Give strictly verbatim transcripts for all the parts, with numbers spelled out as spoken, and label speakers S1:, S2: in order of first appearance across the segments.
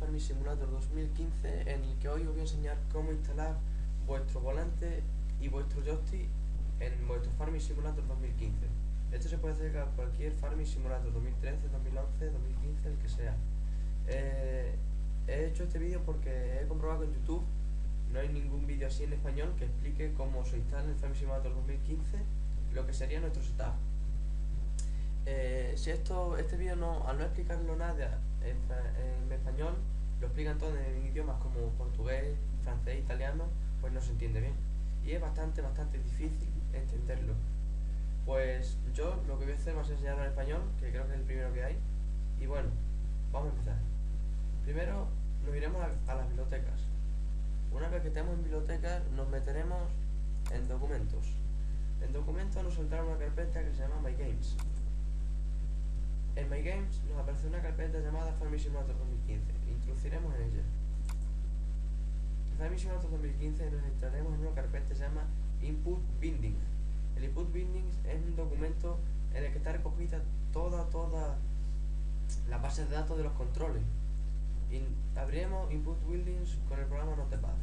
S1: Farming Simulator dos mil quince, en el que hoy os voy a enseñar cómo instalar vuestro volante y vuestro joystick en vuestro Farming Simulator dos mil quince. Esto se puede hacer a cualquier Farming Simulator dos mil trece, dos mil once, dos mil quince, el que sea. Eh, he hecho este vídeo porque he comprobado que en YouTube no hay ningún vídeo así en español que explique cómo se instala en el Farming Simulator dos mil quince lo que sería nuestro setup. Eh, si esto, este vídeo no, al no explicarlo nada en, en español, lo explican todo en idiomas como portugués, francés, italiano, pues no se entiende bien. Y es bastante, bastante difícil entenderlo. Pues yo lo que voy a hacer va a ser enseñarlo en español, que creo que es el primero que hay. Y bueno, vamos a empezar. Primero nos iremos a, a las bibliotecas. Una vez que estemos en bibliotecas, nos meteremos en documentos. En documentos nos saldrá una carpeta que se llama My Games. En My Games nos aparece una carpeta llamada Farming Simulator dos mil quince. Introduciremos en ella. En Farming Simulator dos mil quince nos entraremos en una carpeta que se llama Input Binding. El Input Binding es un documento en el que está recogida toda, toda la base de datos de los controles. Y abriremos Input Buildings con el programa Notepad.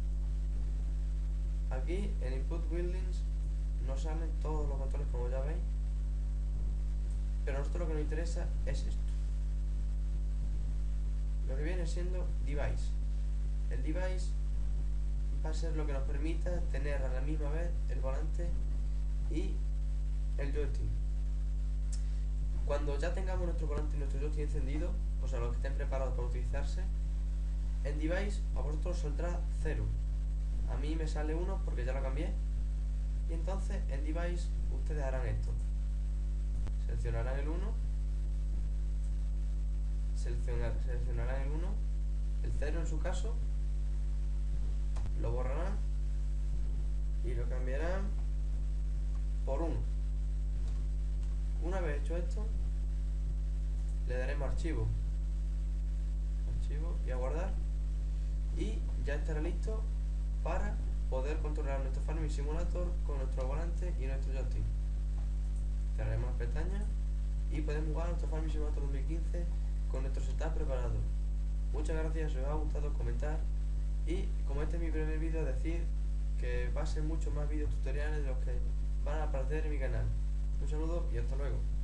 S1: Aquí en Input Buildings nos salen todos los controles, como ya veis. Pero a nosotros lo que nos interesa es esto, lo que viene siendo Device. El Device va a ser lo que nos permita tener a la misma vez el volante y el joystick. Cuando ya tengamos nuestro volante y nuestro joystick encendido, o sea, los que estén preparados para utilizarse, en Device a vosotros saldrá cero. A mí me sale uno porque ya lo cambié. Y entonces en Device ustedes harán esto. Seleccionarán el uno, seleccionar, seleccionarán el uno, el cero en su caso, lo borrarán y lo cambiarán por uno. Una vez hecho esto, le daremos archivo, archivo y a guardar, y ya estará listo para poder controlar nuestro Farming Simulator con nuestro volante y nuestro joystick. Cerraremos las pestañas y podemos jugar a nuestro Farming Simulator dos mil quince con nuestro setup preparado. Muchas gracias, si os ha gustado comentar, y como este es mi primer vídeo, decir que va a ser muchos más vídeos tutoriales de los que van a aparecer en mi canal. Un saludo y hasta luego.